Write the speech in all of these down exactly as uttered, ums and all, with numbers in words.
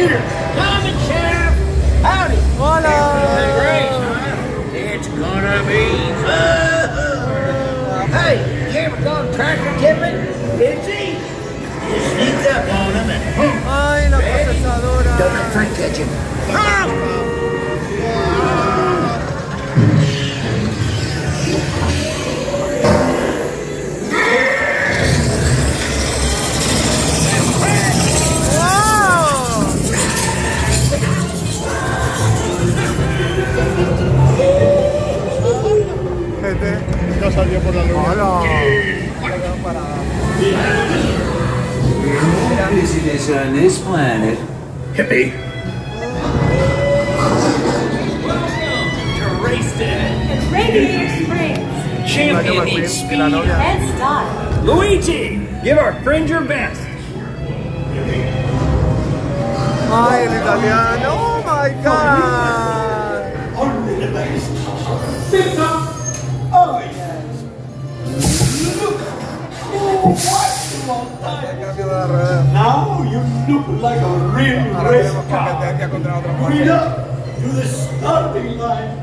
Peter. Coming, Sheriff. Howdy. Hola. Grace, huh? It's gonna be fun. Hey, you ever gone tractor tipping? It's easy. You sneak up on them and boom. Ay, la procesadora. Don't let Frank catch you. Come. No salió por la luna. Hola. Busyness on this planet. Hippie. To Race Day. Radiator Springs. Champion in speed And style. Luigi, give our friend your best. Ay, el italiano. Oh my God. Only the best. Sit up. Oh, yes. Look. Oh, what a time. Now you look like a real race car. Rita, to the starting line.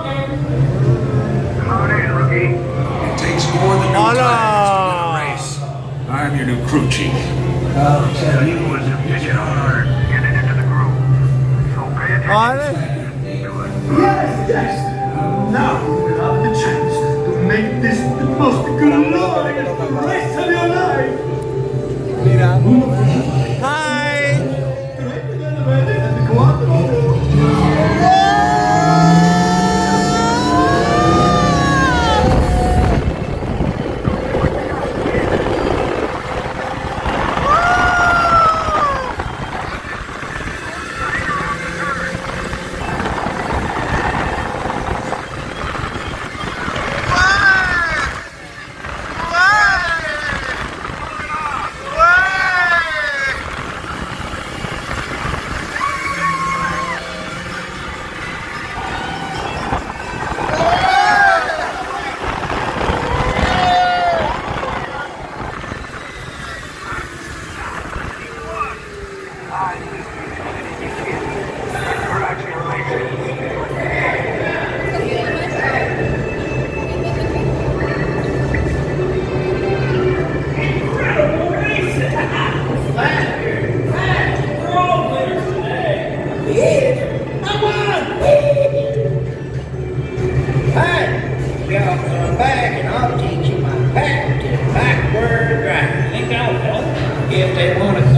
Come in, rookie. It takes more than no time to win a race. I'm your new crew chief. Oh, He was a pigeon hard getting into the groove. So pay attention. Do it. Yes, yes. Now you will have the chance to make this the most glorious race of your life. Hi. If they want to